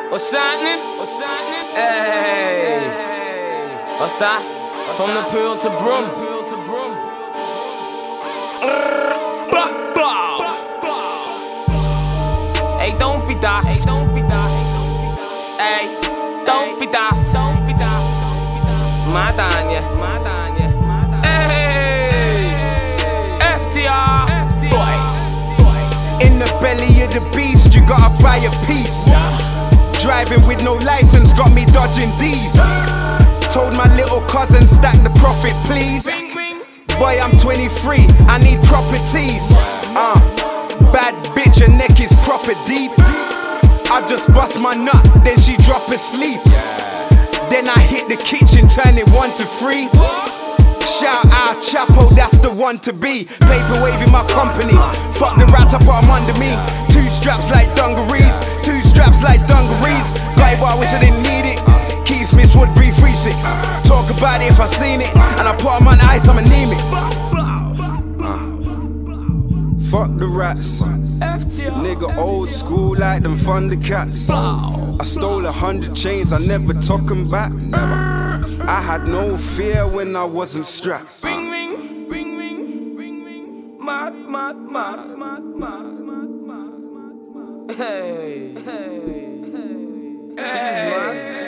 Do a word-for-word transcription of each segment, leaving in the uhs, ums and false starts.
What's happening? What's happening? Hey, what's that? From the pool to broom. Hey, don't be daft. Hey, don't be daft. Hey, don't be daft. Don't be daft. Mad on ya. Mad on ya. Hey, F T R. Boys. In the belly of the beast, you gotta buy a piece. Driving with no license got me dodging these. Told my little cousin stack the profit please. Boy, I'm twenty-three, I need properties. Uh, bad bitch, her neck is proper deep. I just bust my nut, then she drop asleep. Then I hit the kitchen, turn it one to three. Shout out Chapo, that's the one to be. Paper waving my company. Fuck the rats, I put them under me. Two straps like dungarees, two straps like dungarees. Bible, I wish I didn't need it. Keith Smith Woodbury three six. Talk about it if I seen it, and I put them on ice, I'm anemic. Uh. Fuck the rats. Nigga old school like them Thundercats. I stole a hundred chains, I never took them back. I had no fear when I wasn't strapped. Ring ring, ring ring, ring ring. Mad, mad, mad, mad, mad, mad, mad. Hey, hey, hey. This is mad.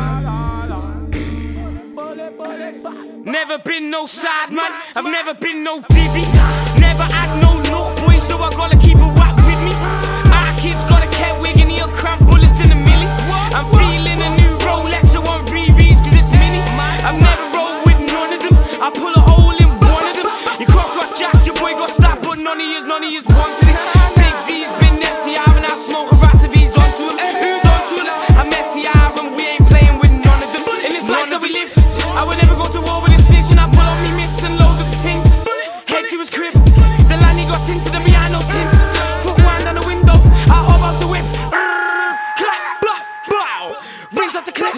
Never been no side man, I've never been no baby. Never had no look boy, so I gotta keep a rap with me. Our kids got a cat wig and he'll cramp bullets in a milli. I'm feeling a new Rolex, I want re-reads cause it's mini. I've never rolled with none of them, I pull a hole in one of them. Your crop got jacked, your boy got stabbed, but none of yous, none of yous wanted it. Big Z's been F T R and I smoke a rat if he's onto him. Who's onto him? I'm F T R and we ain't playing with none of them. In this life that we live, I would never go to war with a snitch and I pull on me mix and load up the ting. Head to his crib, the line he got tinted and behind those tints. Foot wind down the window, I hop out the whip. Clap, blah, blow, rings out the clip.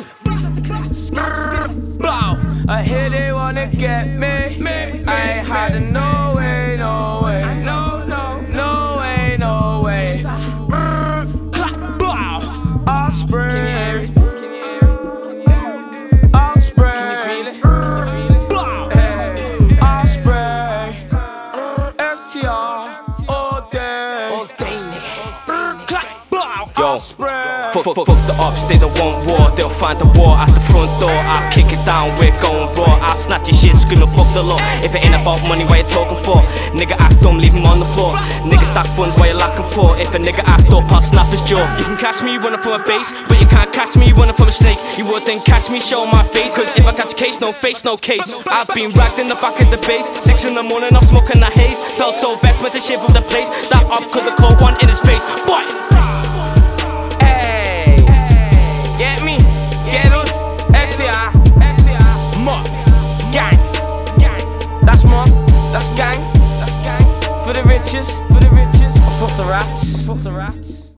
Blow, I hear they wanna get me. I ain't had a no way, no way. No, no, no way, no way. Clap, blow, I'll spray. I'll spray. Can you feel it? Blow, I'll spray. F T R all day. Clap, blow, I'll spray. Fuck, fuck, fuck the ops, they don't want war. They'll find the war at the front door. I'll kick it down, we're going raw. I'll snatch your shit, scream and fuck the law. If it ain't about money, what you talking for? Nigga act dumb, leave him on the floor. Nigga stack funds, what you lacking for? If a nigga act up, I'll snap his jaw. You can catch me running from a base, but you can't catch me running from a snake. You wouldn't catch me showing my face, cause if I catch a case, no face, no case. I've been ragged in the back of the base. Six in the morning, I'm smoking the haze. Felt so best with the shape of the place. That up could have caught one in his face. Boy! Get me, get us, F T R, F T R, mob, gang, gang. That's mob, that's gang, that's gang. For the riches, for the riches. Fuck the rats, fuck the rats.